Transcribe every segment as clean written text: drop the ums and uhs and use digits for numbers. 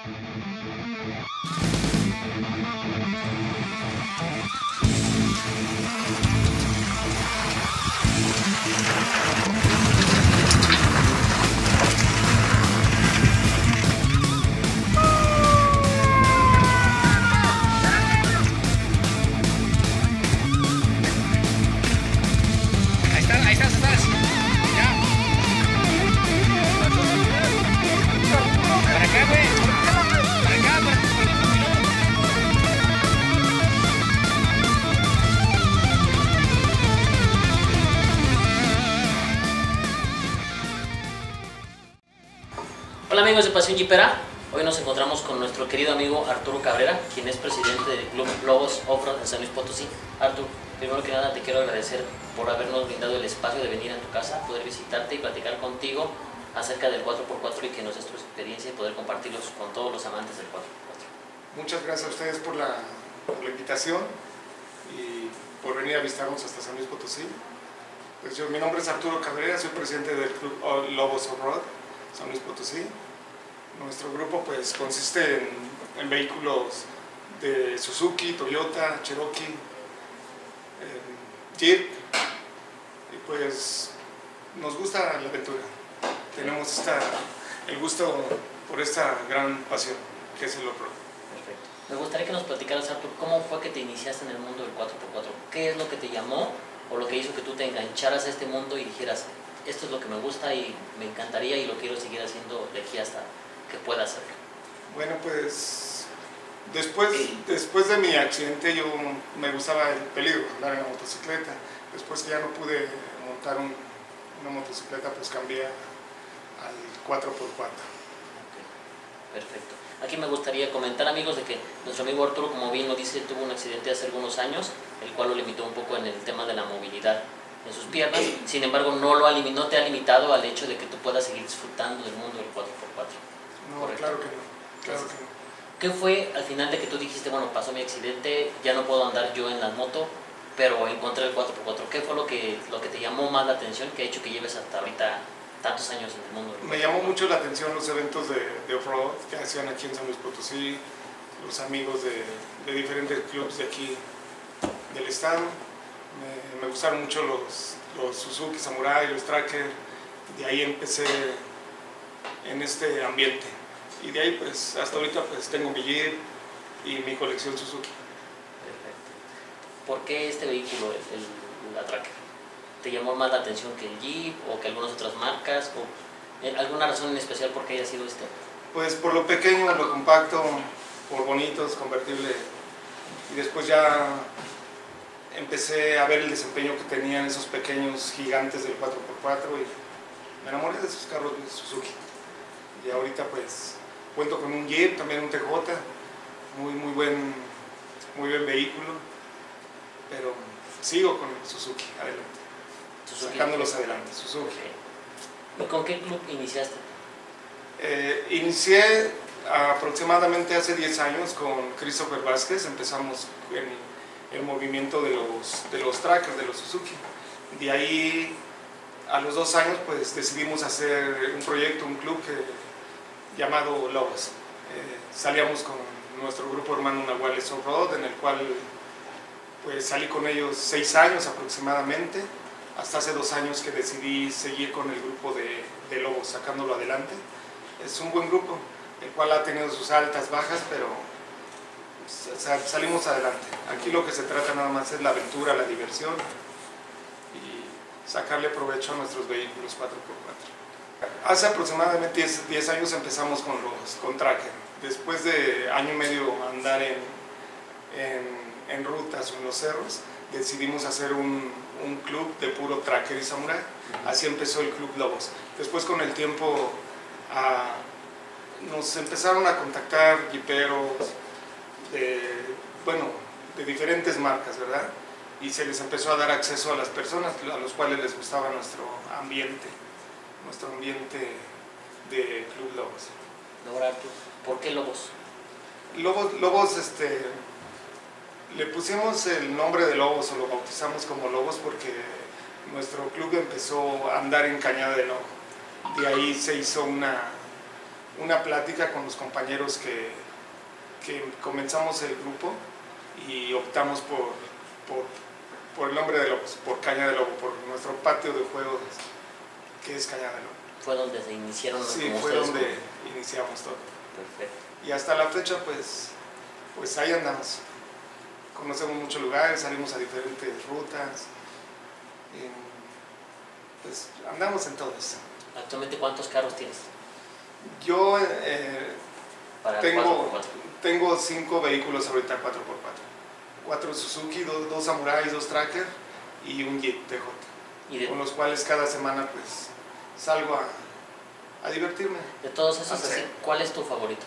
Hola amigos de Pasión Jeepera, hoy nos encontramos con nuestro querido amigo Arturo Cabrera, quien es presidente del Club Lobos Offroad en San Luis Potosí. Arturo, primero que nada te quiero agradecer por habernos brindado el espacio de venir a tu casa, poder visitarte y platicar contigo acerca del 4x4 y que nos des tu experiencia y poder compartirlos con todos los amantes del 4x4. Muchas gracias a ustedes por la invitación y por venir a visitarnos hasta San Luis Potosí. Pues mi nombre es Arturo Cabrera, soy presidente del Club Lobos Offroad San Luis Potosí. Nuestro grupo pues consiste en vehículos de Suzuki, Toyota, Cherokee, Jeep, y pues nos gusta la aventura. Tenemos el gusto por esta gran pasión que es el off-road. Perfecto. Me gustaría que nos platicaras, Arturo, cómo fue que te iniciaste en el mundo del 4x4. ¿Qué es lo que te llamó o lo que hizo que tú te engancharas a este mundo y dijeras, esto es lo que me gusta y me encantaría y lo quiero seguir haciendo de aquí hasta que pueda hacerlo? Bueno, pues después de mi accidente yo me gustaba el peligro, andar en la motocicleta. Después que ya no pude montar una motocicleta, pues cambié al 4x4. Okay. Perfecto. Aquí me gustaría comentar, amigos, de que nuestro amigo Arturo, como bien lo dice, tuvo un accidente hace algunos años, el cual lo limitó un poco en el tema de la movilidad en sus piernas. Sin embargo, no te ha limitado al hecho de que tú puedas seguir disfrutando del mundo del 4x4. No, ¿correcto? claro que no, claro que no. ¿Qué fue al final de que tú dijiste, bueno, pasó mi accidente, ya no puedo andar yo en la moto, pero encontré el 4x4? ¿Qué fue lo que te llamó más la atención, que ha hecho que lleves hasta ahorita tantos años en el mundo? Me llamó mucho la atención los eventos de off-road que hacían aquí en San Luis Potosí, los amigos de diferentes clubes de aquí del estado. Me gustaron mucho los Suzuki, Samurai, los Tracker. De ahí empecé en este ambiente. Y de ahí pues hasta ahorita pues tengo mi Jeep y mi colección Suzuki. Perfecto. ¿Por qué este vehículo, la Tracker? ¿Te llamó más la atención que el Jeep o que algunas otras marcas? ¿O alguna razón en especial por qué haya sido este? Pues por lo pequeño, lo compacto, por bonitos, convertible. Y después ya empecé a ver el desempeño que tenían esos pequeños gigantes del 4x4 y me enamoré de esos carros de Suzuki. Y ahorita pues cuento con un Jeep, también un TJ, muy buen vehículo, pero sigo con el Suzuki adelante, sacándolos adelante, Suzuki. Okay. ¿Y con qué club iniciaste? Inicié aproximadamente hace 10 años con Christopher Vázquez. Empezamos en el movimiento de los trackers, de los Suzuki. De ahí a los 2 años pues decidimos hacer un proyecto, un club llamado Lobos. Salíamos con nuestro grupo hermano Nahuales Offroad, en el cual pues salí con ellos 6 años aproximadamente, hasta hace 2 años que decidí seguir con el grupo de Lobos, sacándolo adelante. Es un buen grupo, el cual ha tenido sus altas, bajas, pero salimos adelante. Aquí lo que se trata nada más es la aventura, la diversión y sacarle provecho a nuestros vehículos 4x4. Hace aproximadamente 10 años empezamos con Tracker. Después de año y medio andar en rutas o en los cerros, decidimos hacer un club de puro Tracker y Samurai. Así empezó el Club Lobos. Después con el tiempo nos empezaron a contactar jiperos de diferentes marcas, ¿verdad? Y se les empezó a dar acceso a las personas a los cuales les gustaba nuestro ambiente de Club Lobos. Ahora, ¿por qué Lobos? Lobos, le pusimos el nombre de Lobos o lo bautizamos como Lobos porque nuestro club empezó a andar en Cañada del Ojo. De ahí se hizo una plática con los compañeros que comenzamos el grupo y optamos por el nombre de Lobos, por Caña de Lobo, por nuestro patio de juegos que es Caña de Lobo. Fue donde se iniciaron los Sí, fue donde iniciamos todo. Perfecto. Y hasta la fecha pues ahí andamos. Conocemos muchos lugares, salimos a diferentes rutas, pues andamos en todo eso. ¿Actualmente cuántos carros tienes? Yo Para tengo 5 vehículos ahorita 4x4. 4 Suzuki, 2 Samurai, 2 Tracker y un Jeep TJ. Con los cuales cada semana pues salgo a divertirme. De todos esos, así, ¿cuál es tu favorito?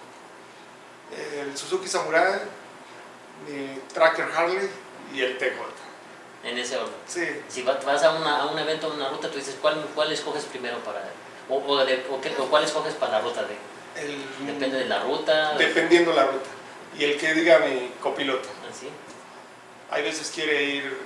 El Suzuki Samurai, mi Tracker Harley y el TJ. En ese orden. Sí. Si vas a un evento, a una ruta, tú dices, ¿cuál escoges primero para...? ¿O cuál escoges para la ruta? Depende de la ruta. Dependiendo la ruta. Y el que diga mi copiloto. ¿Así? Hay veces quiere ir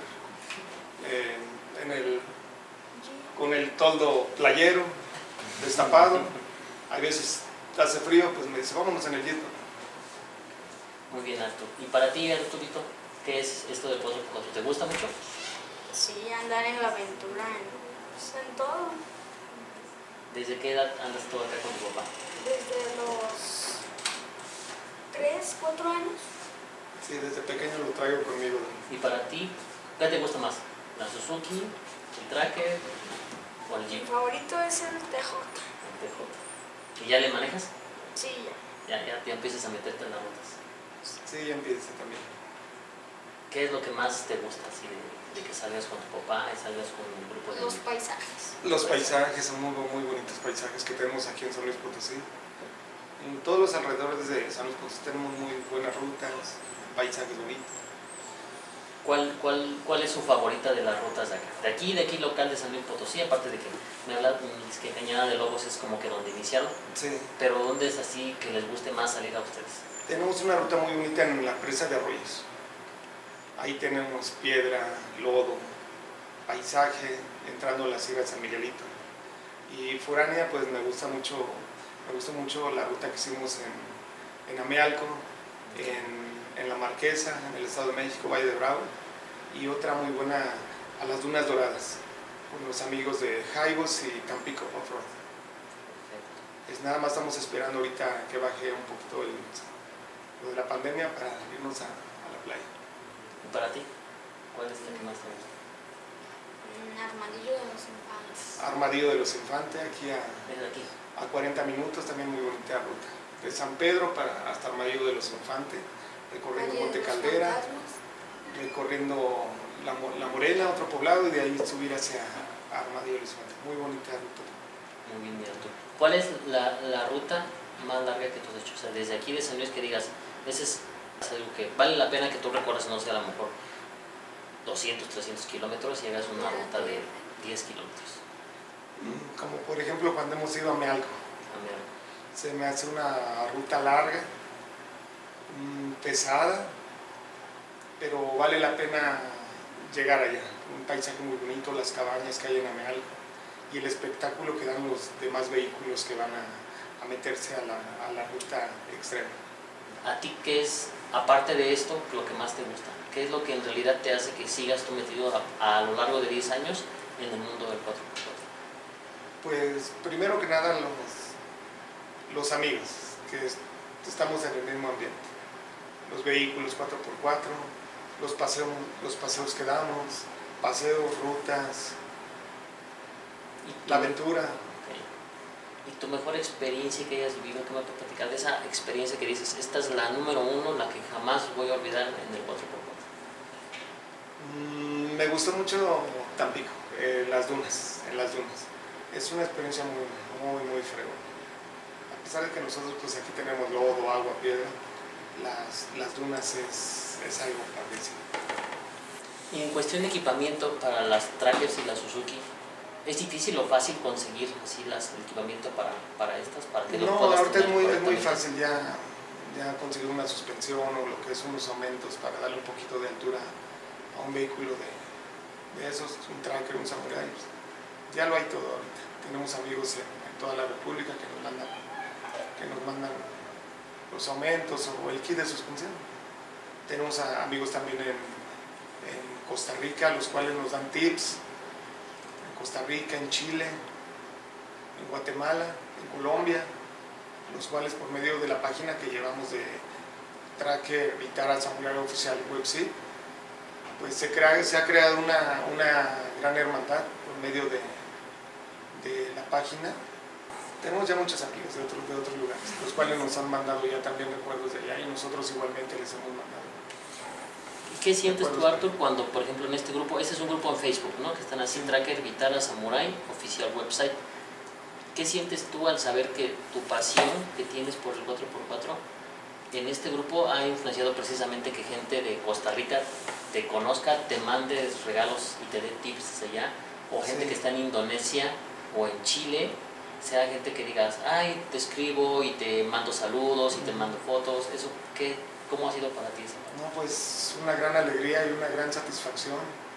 con el toldo playero, destapado. Hay veces hace frío, pues me dice, vámonos en el Jeep. Muy bien, Artur. ¿Y para ti, Arturito, qué es esto del 4x4? ¿Te gusta mucho? Sí, andar en la aventura, en todo. ¿Desde qué edad andas tú acá con tu papá? Desde los 3, 4 años. Sí, desde pequeño lo traigo conmigo. ¿Y para ti, qué te gusta más? ¿La Suzuki, el Tracker o el Jeep? Mi favorito es el TJ. El TJ. ¿Y ya le manejas? Sí, ya. Ya empiezas a meterte en las rutas. Sí, ya empieza también. ¿Qué es lo que más te gusta así de que salgas con tu papá y salgas con un grupo de Los amigos? paisajes. Los paisajes son muy bonitos paisajes que tenemos aquí en San Luis Potosí. En todos los alrededores de San Luis Potosí tenemos muy buenas rutas, paisajes bonitos. ¿Cuál es su favorita de las rutas de acá? De aquí local de San Luis Potosí, aparte de que me hablas que Cañada de Lobos es como que donde iniciaron, Sí. pero ¿dónde es así que les guste más salir a ustedes? Tenemos una ruta muy bonita en la presa de Arroyos. Ahí tenemos piedra, lodo, paisaje, entrando a la Sierra de San Miguelito. Y foránea, pues me gusta mucho la ruta que hicimos en Amealco, en La Marquesa, en el Estado de México, Valle de Bravo, y otra muy buena a las Dunas Doradas, con los amigos de Jaibos y Tampico Off-Road. Nada más estamos esperando ahorita que baje un poquito lo de la pandemia para irnos a la playa. ¿Y para ti? ¿Cuál es la que más te gusta? Armadillo de los Infantes. Armadillo de los Infantes, aquí Desde aquí. a 40 minutos, también muy bonita ruta. De San Pedro hasta Armadillo de los Infantes, recorriendo Valle de Monte los Caldera, Fantasmas. recorriendo la Morena, otro poblado, y de ahí subir hacia Armadillo de los Infantes. Muy bonita ruta. Muy bien, Artur. ¿Cuál es la ruta más larga que tú has hecho? O sea, desde aquí de San Luis que digas, ese es algo que vale la pena que tú recorras, no sé, a lo mejor 200, 300 kilómetros y hagas una ruta de 10 kilómetros. Como por ejemplo cuando hemos ido a Mealco. Se me hace una ruta larga, pesada, pero vale la pena llegar allá. Un paisaje muy bonito, las cabañas que hay en Amealco y el espectáculo que dan los demás vehículos que van a meterse a la ruta extrema. ¿A ti qué es, aparte de esto, lo que más te gusta? ¿Qué es lo que en realidad te hace que sigas tú metido a lo largo de 10 años en el mundo del 4x4? Pues primero que nada los amigos, que estamos en el mismo ambiente. Los vehículos 4x4, los paseos que damos, paseos, rutas, la aventura. Okay. ¿Y tu mejor experiencia que hayas vivido? ¿Qué me puedes platicar de esa experiencia que dices, esta es la número 1, la que jamás voy a olvidar en el 4x4? Me gustó mucho Tampico, en las dunas. Es una experiencia muy fregona. A pesar de que nosotros pues aquí tenemos lodo, agua, piedra, las dunas es algo padrísimo. Y en cuestión de equipamiento para las Trackers y la Suzuki, ¿es difícil o fácil conseguir así el equipamiento para estas? Para que No, ahorita es muy fácil ya conseguir una suspensión o lo que es unos aumentos para darle un poquito de altura a un vehículo de esos, un Tracker, un Samurai. Ya lo hay todo ahorita. Tenemos amigos en toda la República que nos mandan mandan los aumentos o el kit de suspensión. Tenemos amigos también en Costa Rica, los cuales nos dan tips, en Costa Rica, en Chile, en Guatemala, en Colombia, los cuales por medio de la página que llevamos de Tracker Vitara Samurai Oficial Website, pues se ha creado una gran hermandad por medio de la página. Tenemos ya muchos amigos de otros lugares, los cuales nos han mandado ya también recuerdos de allá y nosotros igualmente les hemos mandado. ¿Qué sientes tú, Artur, cuando, por ejemplo, en este grupo, ese es un grupo en Facebook, ¿no? Que están así, Tracker Vitara Samurai Oficial Website. ¿Qué sientes tú al saber que tu pasión que tienes por el 4x4 en este grupo ha influenciado precisamente que gente de Costa Rica te conozca, te mande regalos y te dé tips desde allá, o gente que está en Indonesia o en Chile, sea gente que digas, ay, te escribo y te mando saludos y te mando fotos? ¿Eso cómo ha sido para ti? No, pues una gran alegría y una gran satisfacción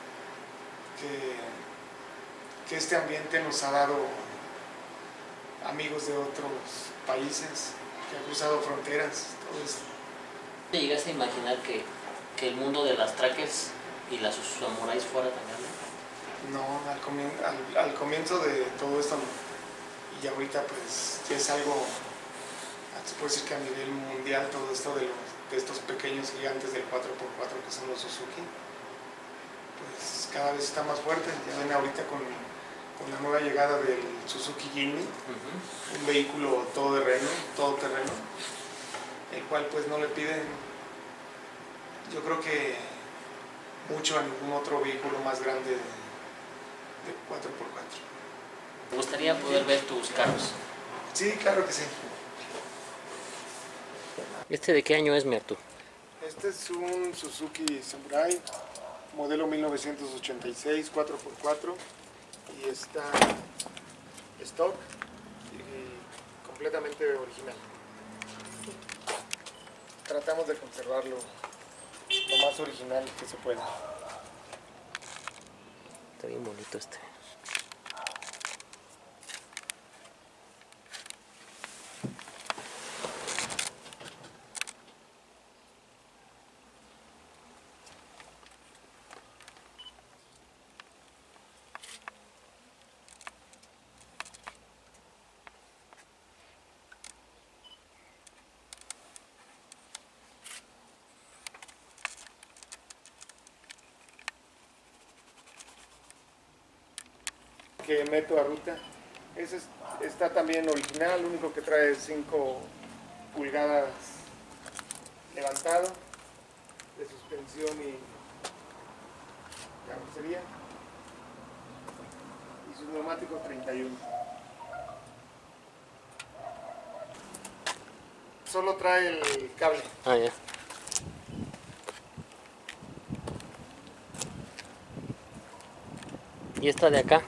que este ambiente nos ha dado amigos de otros países, que han cruzado fronteras, todo esto. ¿Te llegaste a imaginar que el mundo de las trackers y las samuráis fuera tan grande? No, al comienzo de todo esto, y ahorita pues ya es algo, se puede decir que a nivel mundial, todo esto de estos pequeños gigantes del 4x4 que son los Suzuki, pues cada vez está más fuerte. Ya ven ahorita con la nueva llegada del Suzuki Jimny, un vehículo todoterreno, el cual pues no le piden, yo creo que mucho a ningún otro vehículo más grande de 4x4. ¿Te gustaría poder ver tus carros? Sí, claro que sí. ¿Este de qué año es, Artur? Este es un Suzuki Samurai, modelo 1986, 4x4, y está stock y completamente original. Tratamos de conservarlo lo más original que se pueda. Está bien bonito este. Que meto a ruta. Ese está también original, lo único que trae es 5 pulgadas levantado de suspensión y carrocería, y sus neumáticos 31. Solo trae el cable. Ah, ya. ¿Y esta de acá?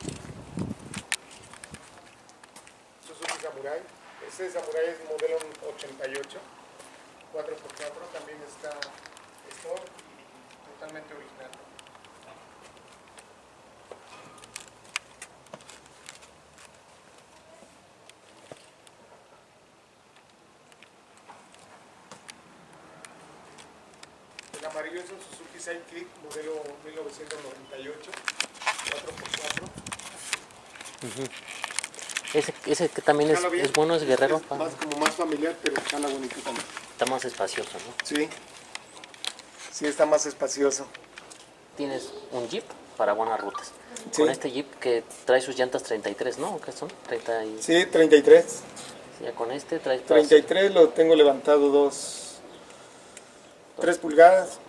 Suzuki Samurai. Ese Samurai es modelo 88, 4x4, también está Sport y totalmente original. El amarillo es un Suzuki Sidekick, modelo 1998, 4x4. Ese que también es bueno, es guerrero. Es como más familiar, pero está la bonito también. Está más espacioso, ¿no? Sí, sí está más espacioso. Tienes un Jeep para buenas rutas. Sí. Con este Jeep que trae sus llantas 33, ¿no? ¿Qué son? 30 y... Sí, 33. Sí, ya con este trae... 33 lo tengo levantado 3 pulgadas.